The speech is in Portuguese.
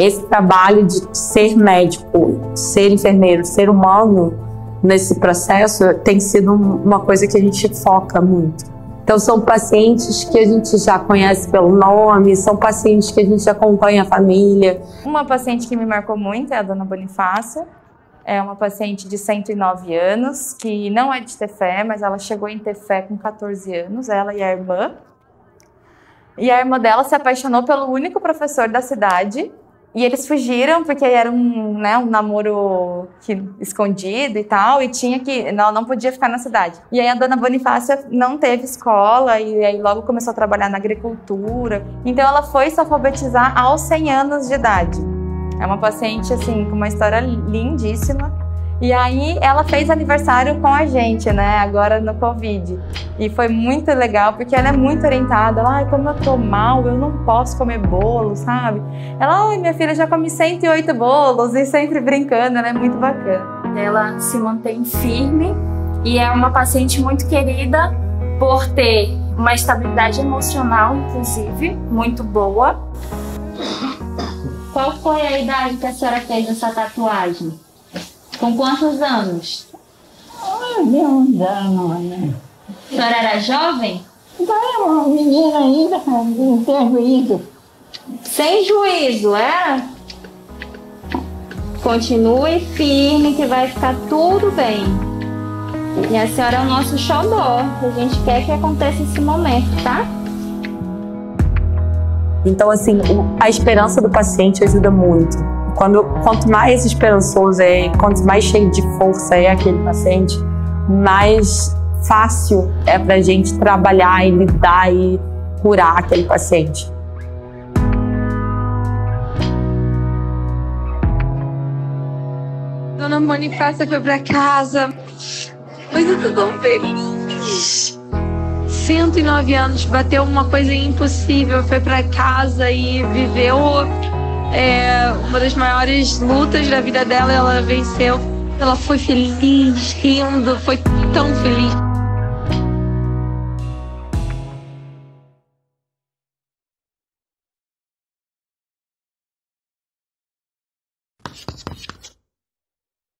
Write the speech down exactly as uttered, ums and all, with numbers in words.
esse trabalho de ser médico, ser enfermeiro, ser humano nesse processo tem sido uma coisa que a gente foca muito. Então são pacientes que a gente já conhece pelo nome, são pacientes que a gente acompanha a família. Uma paciente que me marcou muito é a dona Bonifácia. É uma paciente de cento e nove anos, que não é de Tefé, mas ela chegou em Tefé com quatorze anos, ela e a irmã. E a irmã dela se apaixonou pelo único professor da cidade. E eles fugiram porque era um, né, um namoro que, escondido e tal, e tinha que, não, não podia ficar na cidade. E aí a dona Bonifácia não teve escola e aí logo começou a trabalhar na agricultura. Então ela foi se alfabetizar aos cem anos de idade. É uma paciente, assim, com uma história lindíssima. E aí ela fez aniversário com a gente, né, agora no Covid. E foi muito legal, porque ela é muito orientada. Ela, ai, como eu tô mal, eu não posso comer bolo, sabe? Ela, ai, minha filha, já come cento e oito bolos, e sempre brincando, ela é muito bacana. Ela se mantém firme e é uma paciente muito querida por ter uma estabilidade emocional, inclusive, muito boa. Qual foi a idade que a senhora fez essa tatuagem? Com quantos anos? Ah, de uns anos, né? A senhora era jovem? Era uma menina ainda, não tem juízo. Sem juízo, é? Continue firme que vai ficar tudo bem. E a senhora é o nosso xodó. A gente quer que aconteça esse momento, tá? Então, assim, a esperança do paciente ajuda muito. Quando, quanto mais esperançoso é, quanto mais cheio de força é aquele paciente, mais fácil é para a gente trabalhar e lidar e curar aquele paciente. Dona Bonifácia foi para casa, mas eu tô tão feliz. cento e nove anos, bateu uma coisa impossível, foi para casa e viveu é, uma das maiores lutas da vida dela, ela venceu. Ela foi feliz, rindo, foi tão feliz.